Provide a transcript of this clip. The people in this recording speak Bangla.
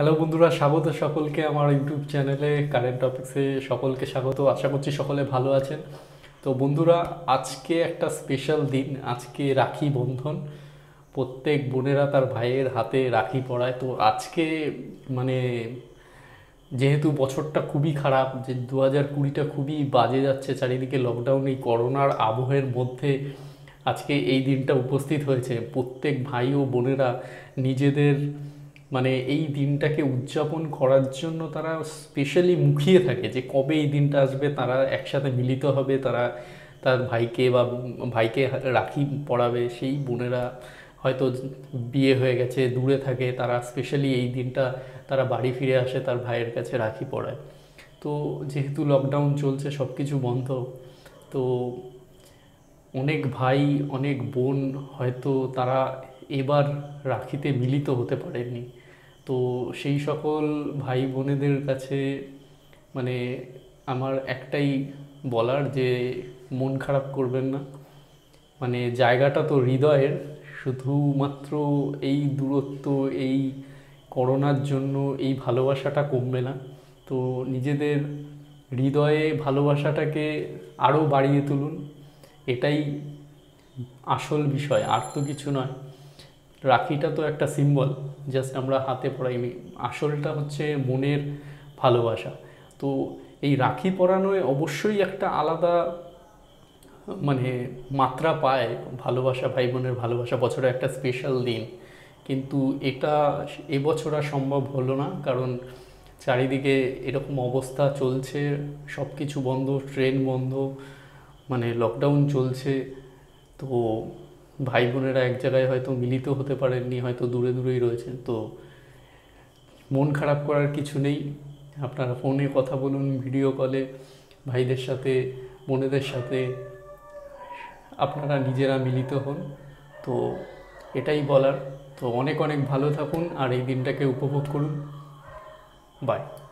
হ্যালো বন্ধুরা, স্বাগত সকলকে আমার ইউটিউব চ্যানেলে কারেন্ট টপিক্সে। সকলকে স্বাগত, আশা করছি সকলে ভালো আছেন। তো বন্ধুরা, আজকে একটা স্পেশাল দিন, আজকে রাখি বন্ধন। প্রত্যেক বোনেরা তার ভাইয়ের হাতে রাখি পরায়। তো আজকে মানে যেহেতু বছরটা খুবই খারাপ, যে 2020টা খুবই বাজে যাচ্ছে, চারিদিকে লকডাউন, এই করোনার আবহের মধ্যে আজকে এই দিনটা উপস্থিত হয়েছে। প্রত্যেক ভাই ও বোনেরা নিজেদের মানে এই দিনটাকে উদযাপন করার জন্য তারা স্পেশালি মুখিয়ে থাকে যে কবে এই দিনটা আসবে, তারা একসাথে মিলিত হবে, তারা তার ভাইকে বা ভাইকে রাখি পরাবে। সেই বোনেরা হয়তো বিয়ে হয়ে গেছে, দূরে থাকে, তারা স্পেশালি এই দিনটা তারা বাড়ি ফিরে আসে, তার ভাইয়ের কাছে রাখি পরায়। তো যেহেতু লকডাউন চলছে, সব কিছু বন্ধ, তো অনেক ভাই অনেক বোন হয়তো তারা এবার রাখিতে মিলিত হতে পারেননি। তো সেই সকল ভাই বোনেদের কাছে মানে আমার একটাই বলার, যে মন খারাপ করবেন না। মানে জায়গাটা তো হৃদয়ের, শুধুমাত্র এই দূরত্ব, এই করোনার জন্য এই ভালোবাসাটা কমবে না। তো নিজেদের হৃদয়ে ভালোবাসাটাকে আরও বাড়িয়ে তুলুন, এটাই আসল বিষয়, আর তো কিছু নয়। রাখিটা তো একটা সিম্বল, জাস্ট আমরা হাতে পরাই, আসলটা হচ্ছে মনের ভালোবাসা। তো এই রাখি পরানোয় অবশ্যই একটা আলাদা মানে মাত্রা পায় ভালোবাসা, ভাই বোনের ভালোবাসা, বছরে একটা স্পেশাল দিন। কিন্তু এটা এবছর আর সম্ভব হলো না, কারণ চারিদিকে এরকম অবস্থা চলছে, সব কিছু বন্ধ, ট্রেন বন্ধ, মানে লকডাউন চলছে। তো ভাই বোনেরা এক জায়গায় হয়তো মিলিত হতে পারেননি, হয়তো দূরে দূরেই রয়েছেন। তো মন খারাপ করার কিছু নেই, আপনারা ফোনে কথা বলুন, ভিডিও কলে ভাইদের সাথে, বোনেদের সাথে আপনারা নিজেরা মিলিত হন। তো এটাই বলার। তো অনেক অনেক ভালো থাকুন আর এই দিনটাকে উপভোগ করুন। বাই।